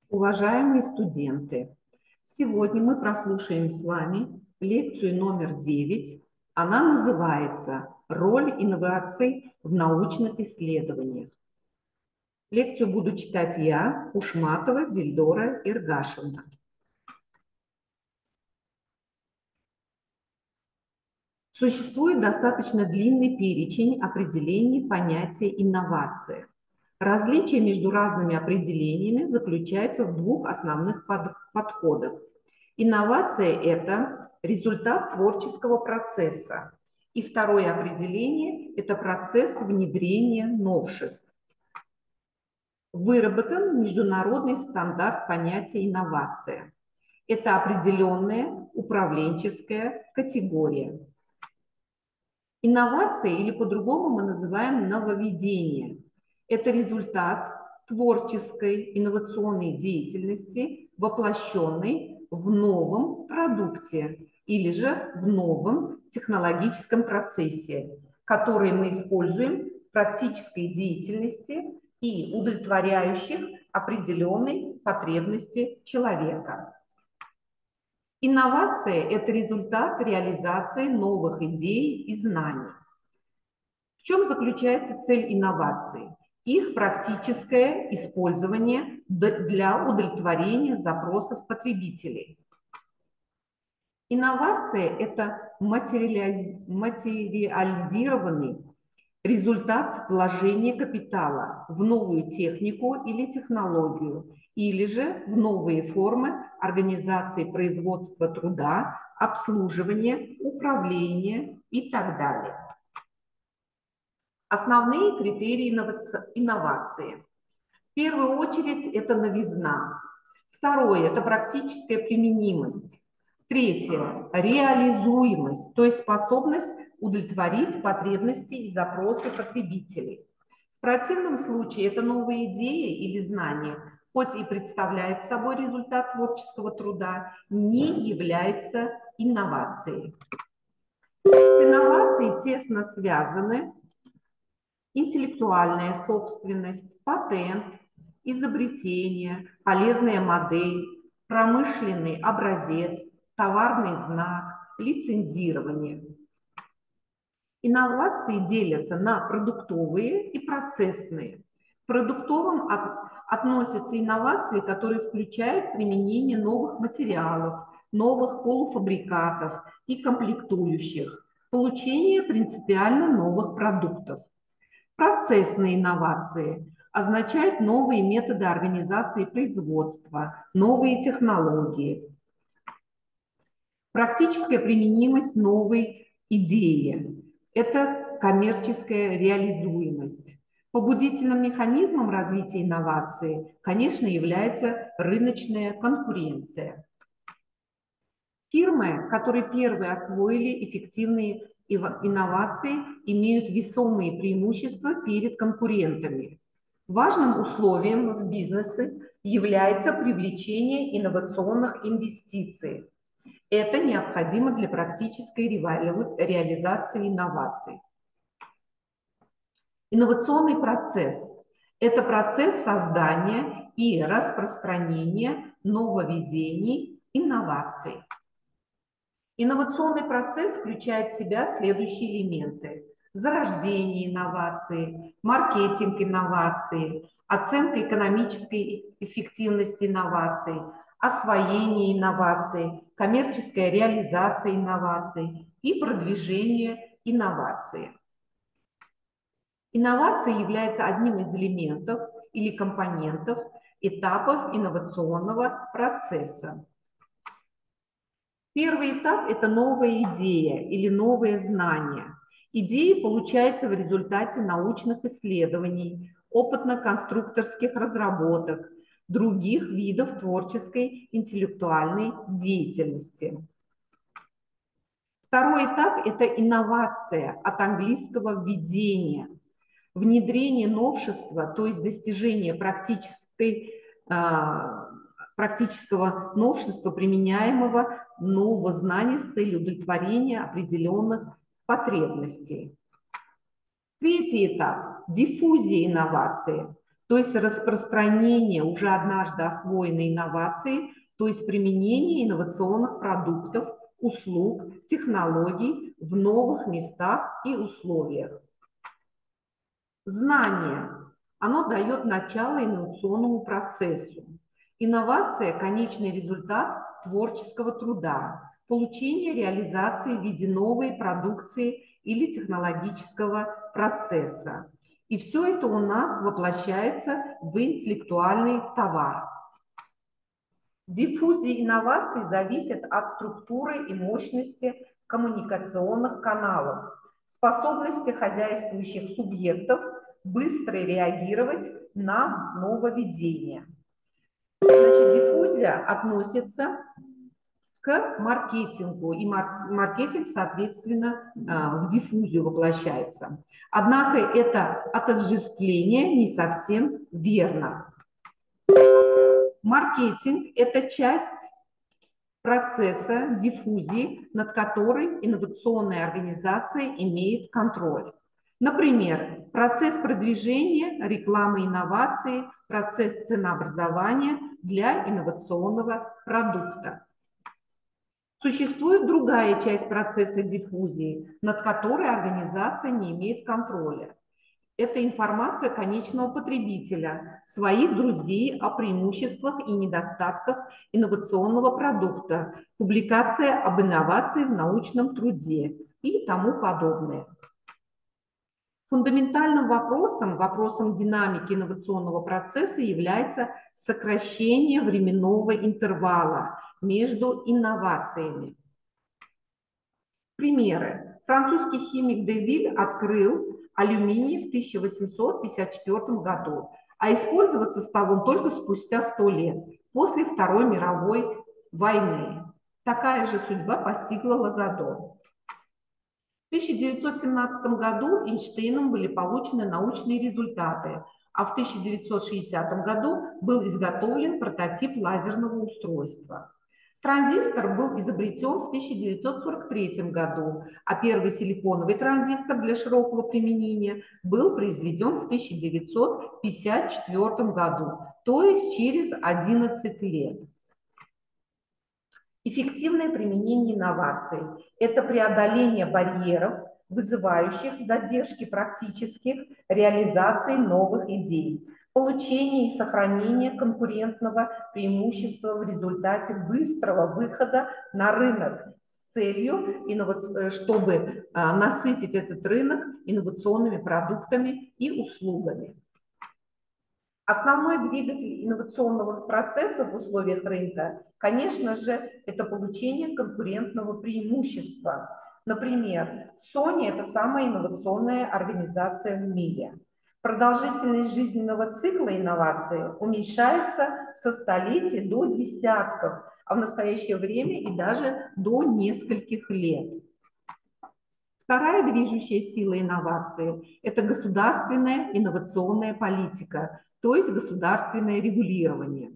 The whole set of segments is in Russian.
Уважаемые студенты, сегодня мы прослушаем с вами лекцию номер 9. Она называется «Роль инноваций в научных исследованиях». Лекцию буду читать я, Ушматова Дильдора Иргашевна. Существует достаточно длинный перечень определений понятия инновация. Различие между разными определениями заключается в двух основных подходах. Инновация – это результат творческого процесса. И второе определение – это процесс внедрения новшеств. Выработан международный стандарт понятия инновация. Это определенная управленческая категория. Инновации, или по-другому мы называем нововведение, это результат творческой инновационной деятельности, воплощенной в новом продукте или же в новом технологическом процессе, который мы используем в практической деятельности и удовлетворяющих определенные потребности человека. Инновация – это результат реализации новых идей и знаний. В чем заключается цель инноваций? Их практическое использование для удовлетворения запросов потребителей. Инновация – это материализированный результат вложения капитала в новую технику или технологию, или же в новые формы организации производства труда, обслуживания, управления и так далее. Основные критерии инновации. В первую очередь это новизна. Второе – это практическая применимость. Третье – реализуемость, то есть способность удовлетворить потребности и запросы потребителей. В противном случае это новые идеи или знания, хоть и представляют собой результат творческого труда, не является инновацией. С инновацией тесно связаны интеллектуальная собственность, патент, изобретение, полезная модель, промышленный образец, товарный знак, лицензирование. Инновации делятся на продуктовые и процессные. К продуктовым относятся инновации, которые включают применение новых материалов, новых полуфабрикатов и комплектующих, получение принципиально новых продуктов. Процессные инновации означают новые методы организации производства, новые технологии. Практическая применимость новой идеи – это коммерческая реализуемость. Побудительным механизмом развития инновации, конечно, является рыночная конкуренция. Фирмы, которые первые освоили эффективные инновации, имеют весомые преимущества перед конкурентами. Важным условием в бизнесе является привлечение инновационных инвестиций. Это необходимо для практической реализации инноваций. Инновационный процесс – это процесс создания и распространения нововведений, инноваций. Инновационный процесс включает в себя следующие элементы: зарождение инновации, маркетинг инноваций, оценка экономической эффективности инноваций, освоение инноваций, коммерческая реализация инноваций и продвижение инноваций. Инновация является одним из элементов или компонентов этапов инновационного процесса. Первый этап – это новая идея или новое знание. Идеи получаются в результате научных исследований, опытно-конструкторских разработок, других видов творческой интеллектуальной деятельности. Второй этап – это инновация, от английского «введение». Внедрение новшества, то есть достижение практического новшества, применяемого нового знания с целью удовлетворения определенных потребностей. Третий этап – диффузия инновации, то есть распространение уже однажды освоенной инновации, то есть применение инновационных продуктов, услуг, технологий в новых местах и условиях. Знание. Оно дает начало инновационному процессу. Инновация – конечный результат творческого труда, получение реализации в виде новой продукции или технологического процесса. И все это у нас воплощается в интеллектуальный товар. Диффузия инноваций зависит от структуры и мощности коммуникационных каналов, способности хозяйствующих субъектов быстро реагировать на нововведения. Значит, диффузия относится к маркетингу, и маркетинг, соответственно, в диффузию воплощается. Однако это отождествление не совсем верно. Маркетинг – это часть процесса диффузии, над которой инновационная организация имеет контроль. Например, процесс продвижения, рекламы инноваций, процесс ценообразования для инновационного продукта. Существует другая часть процесса диффузии, над которой организация не имеет контроля. Это информация конечного потребителя, своих друзей о преимуществах и недостатках инновационного продукта, публикация об инновации в научном труде и тому подобное. Фундаментальным вопросом динамики инновационного процесса является сокращение временного интервала между инновациями. Примеры. Французский химик Девиль открыл алюминий в 1854 году, а использоваться стал он только спустя 100 лет, после Второй мировой войны. Такая же судьба постигла Лазадо. В 1917 году Эйнштейном были получены научные результаты, а в 1960 году был изготовлен прототип лазерного устройства. Транзистор был изобретен в 1943 году, а первый силиконовый транзистор для широкого применения был произведен в 1954 году, то есть через 11 лет. Эффективное применение инноваций – это преодоление барьеров, вызывающих задержки практических реализаций новых идей, получение и сохранение конкурентного преимущества в результате быстрого выхода на рынок с целью, чтобы насытить этот рынок инновационными продуктами и услугами. Основной двигатель инновационного процесса в условиях рынка, конечно же, это получение конкурентного преимущества. Например, Sony – это самая инновационная организация в мире. Продолжительность жизненного цикла инновации уменьшается со столетий до десятков, а в настоящее время и даже до нескольких лет. Вторая движущая сила инновации – это государственная инновационная политика, то есть государственное регулирование.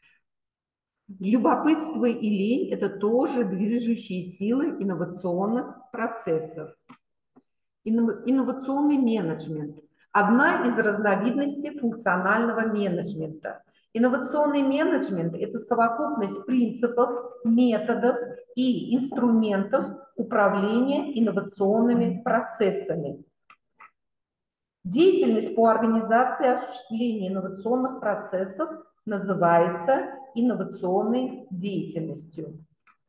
Любопытство и лень – это тоже движущие силы инновационных процессов. Инновационный менеджмент – одна из разновидностей функционального менеджмента. Инновационный менеджмент – это совокупность принципов, методов и инструментов управления инновационными процессами. Деятельность по организации и осуществлению инновационных процессов называется инновационной деятельностью.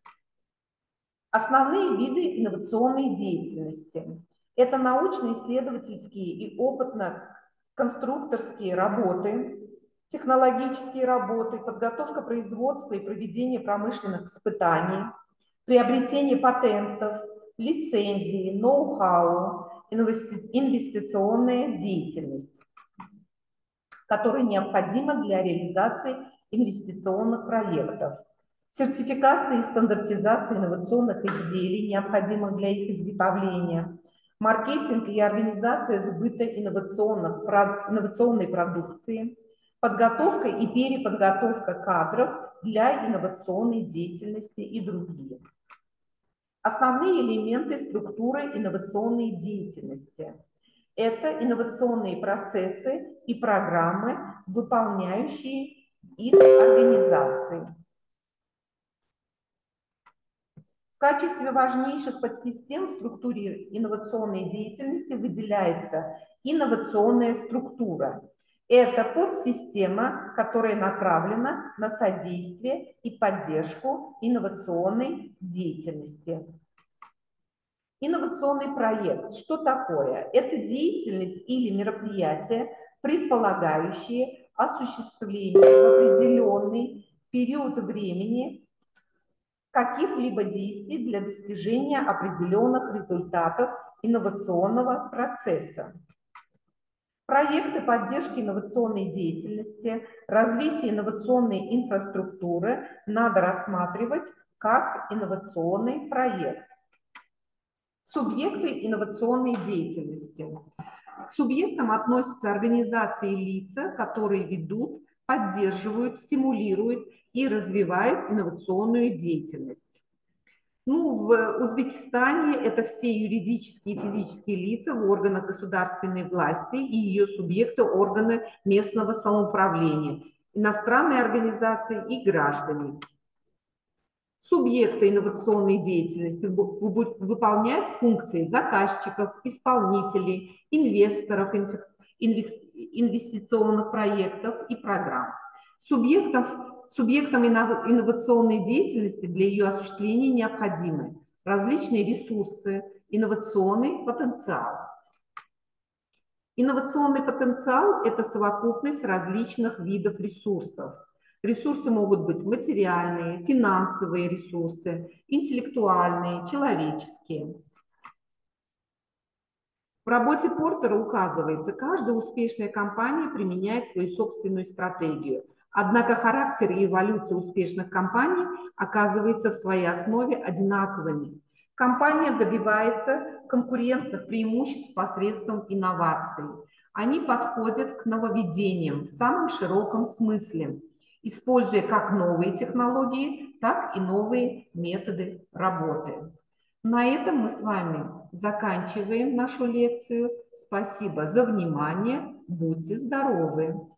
Основные виды инновационной деятельности – это научно-исследовательские и опытно-конструкторские работы, технологические работы, подготовка производства и проведение промышленных испытаний, приобретение патентов, лицензии, ноу-хау, инвестиционная деятельность, которая необходима для реализации инвестиционных проектов, сертификация и стандартизация инновационных изделий, необходимых для их изготовления, маркетинг и организация сбыта инновационной продукции, подготовка и переподготовка кадров для инновационной деятельности и другие. Основные элементы структуры инновационной деятельности – Это инновационные процессы и программы, выполняющие их организации. В качестве важнейших подсистем в структуре инновационной деятельности выделяется инновационная структура. Это подсистема, которая направлена на содействие и поддержку инновационной деятельности. Инновационный проект. Что такое? Это деятельность или мероприятие, предполагающие осуществление в определенный период времени каких-либо действий для достижения определенных результатов инновационного процесса. Проекты поддержки инновационной деятельности, развития инновационной инфраструктуры надо рассматривать как инновационный проект. Субъекты инновационной деятельности. К субъектам относятся организации и лица, которые ведут, поддерживают, стимулируют и развивают инновационную деятельность. Ну, в Узбекистане это все юридические и физические лица в органах государственной власти и ее субъекты, органы местного самоуправления, иностранные организации и граждане. Субъекты инновационной деятельности выполняют функции заказчиков, исполнителей, инвесторов инвестиционных проектов и программ. Субъектам инновационной деятельности для ее осуществления необходимы различные ресурсы, инновационный потенциал. Инновационный потенциал – это совокупность различных видов ресурсов. Ресурсы могут быть материальные, финансовые ресурсы, интеллектуальные, человеческие. В работе Портера указывается, каждая успешная компания применяет свою собственную стратегию. Однако характер и эволюция успешных компаний оказывается в своей основе одинаковыми. Компания добивается конкурентных преимуществ посредством инноваций. Они подходят к нововведениям в самом широком смысле, используя как новые технологии, так и новые методы работы. На этом мы с вами заканчиваем нашу лекцию. Спасибо за внимание. Будьте здоровы!